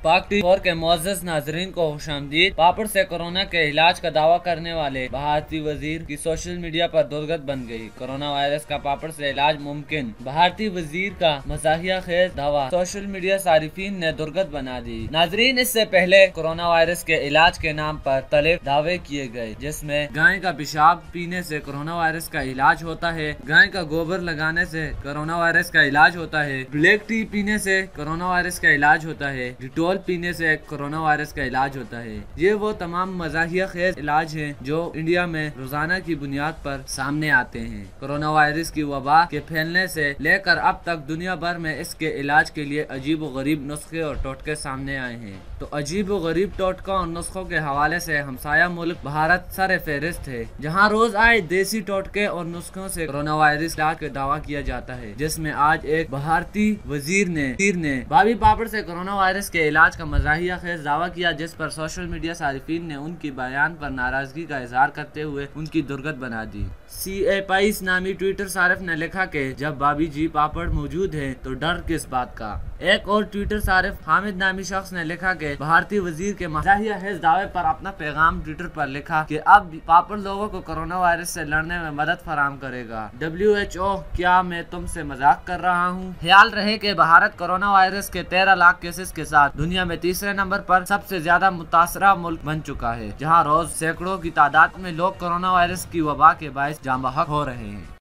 पाक टी4 के मुअज़्ज़ज़ नाज़रीन को खुशामदीद। पापड़ से कोरोना के इलाज का दावा करने वाले भारतीय वजीर की सोशल मीडिया पर दुर्गत बन गई। कोरोना वायरस का पापड़ से इलाज मुमकिन, भारतीय वजीर का मज़ाहिया खेज दावा सोशल मीडिया सारिफीन ने दुर्गत बना दी। नाज़रीन, इससे पहले कोरोना वायरस के इलाज के नाम पर तलब दावे किए गए, जिसमें गाय का पेशाब पीने से कोरोना वायरस का इलाज होता है, गाय का गोबर लगाने से कोरोना वायरस का इलाज होता है, ब्लैक टी पीने से कोरोना वायरस का इलाज होता है, डिटॉल पीने से कोरोना वायरस का इलाज होता है। ये वो तमाम मज़ाहिया खेज इलाज हैं जो इंडिया में रोजाना की बुनियाद पर सामने आते हैं। कोरोना वायरस की वबा के फैलने से लेकर अब तक दुनिया भर में इसके इलाज के लिए अजीब व गरीब नुस्खे और टोटके सामने आए हैं। तो अजीब व गरीब टोटकों और नुस्खों के हवाले से हमसाया मुल्क भारत सर फहरिस्त है, जहाँ रोज आए देसी टोटके और नुस्खों से कोरोना वायरस इलाज का दावा किया जाता है, जिसमें आज एक भारतीय वजीर ने भाभी पापड़ से कोरोना वायरस के इलाज का मज़ाहिया खेज दावा किया, जिस पर सोशल मीडिया सारिफीन ने उनकी बयान पर नाराजगी का इजहार करते हुए उनकी दुर्गत बना दी। C.A. नामी ट्विटर सारिफ ने लिखा कि जब भाभी जी पापड़ मौजूद है तो डर किस बात का। एक और ट्विटर सारिफ हामिद नामी शख्स ने लिखा कि भारतीय वजीर के मज़ाहिया खेज दावे पर अपना पैगाम ट्विटर पर लिखा कि अब पापड़ लोगों को कोरोना वायरस से लड़ने में मदद फराहम करेगा। WHO, क्या मैं तुमसे मजाक कर रहा हूँ? ख्याल रहे कि भारत कोरोना वायरस के 13 लाख केसेस के साथ दुनिया में तीसरे नंबर पर सबसे ज्यादा मुतासरा मुल्क बन चुका है, जहाँ रोज सैकड़ों की तादाद में लोग कोरोना वायरस की वबा के बायस जाँ बहक हो रहे हैं।